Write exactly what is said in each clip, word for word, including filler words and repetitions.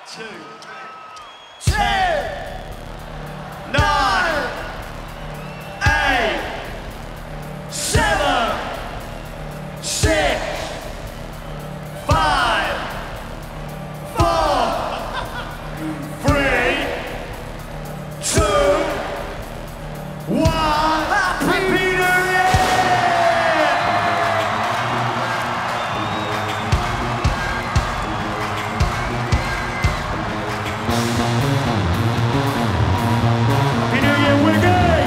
two, ten, nine, eight, seven, six, five, four, three, two, one. Happy New Year! Happy New Year, Winnipeg!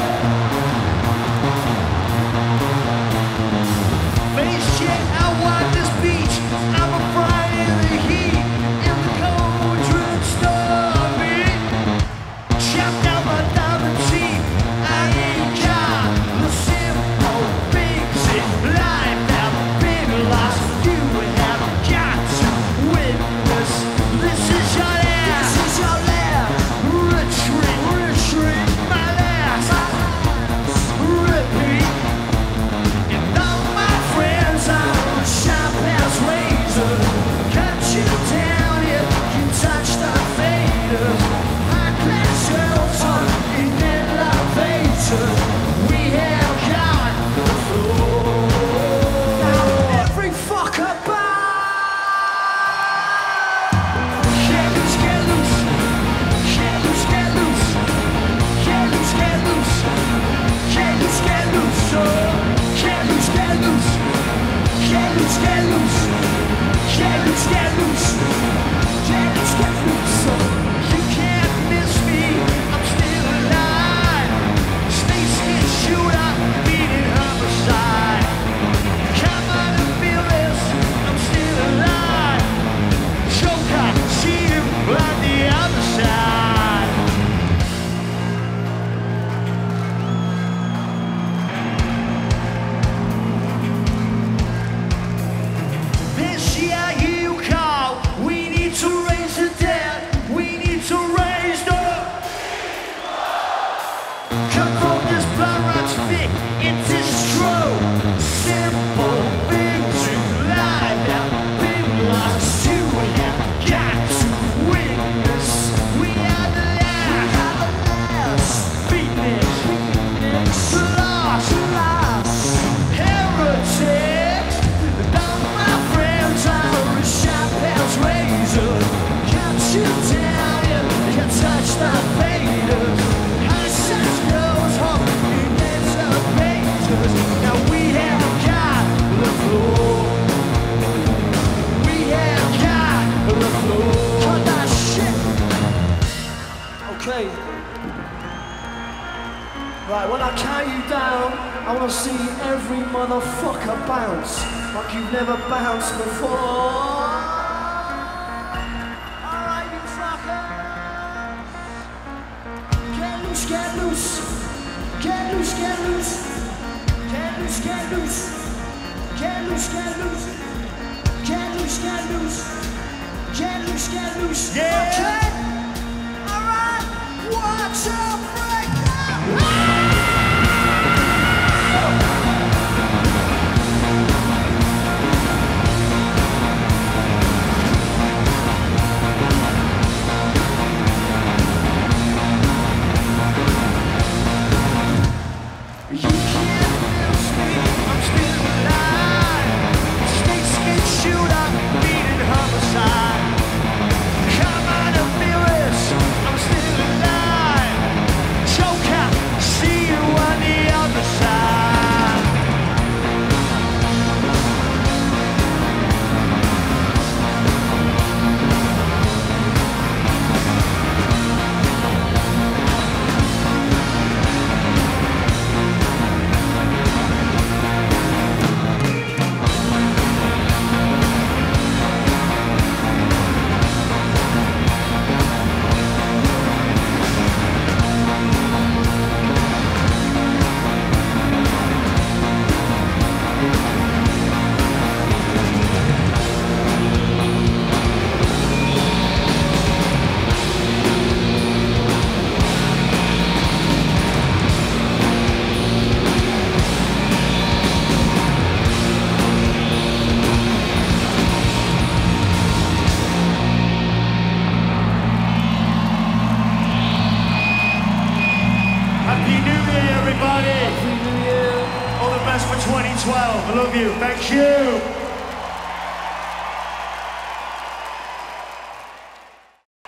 Face shit out on this beach. I'm a fry in the heat, in the cold, driven stormy. Chopped out my diamond teeth. I ain't got the simple things in life that big loss. You have got to witness. This is your last. This is your last. Retreat, retreat. My last. Repeat. And all my friends are sharp as razors. Cut you down if you touch the faders. High class girls on in elevators. We have got the floor. Now every fucker bow. Get loose, get loose. Get loose, get loose. Get loose, get loose. Get loose, get loose. Oh. Get loose, get loose. Get loose, get loose. Get loose, get loose. Get loose, get loose. Oh. You can't miss me. I'm still alive. Stay skin shooter, beating homicide. Come on and feel this. I'm still alive. Joker, see him on the other side. This year you call. We need to raise the dead. We need to raise the. Come from this blood runs thick. It is true. Simple things in life have been lost. You have got to witness. We are the last. Beatniks. Lost. Heretics. All my friends are as sharp as razors. Cut you down if you touch the faders. High sex goes home in elevators. Now we have got the floor. We have got the floor. Cut that shit. Okay. Right, when I count you down, I want to see every motherfucker bounce like you've never bounced before. Alright, you fuckers. Get loose, get loose. Get loose, get loose. Get loose, get loose. Get loose, get loose. Get loose, get loose. Get loose, get loose. Yeah. Okay. Alright. Watch out, break down. You can't miss me, I'm still alive. Stay skin shooter, beating homicide. Come on twenty twelve. I love you. Thank you.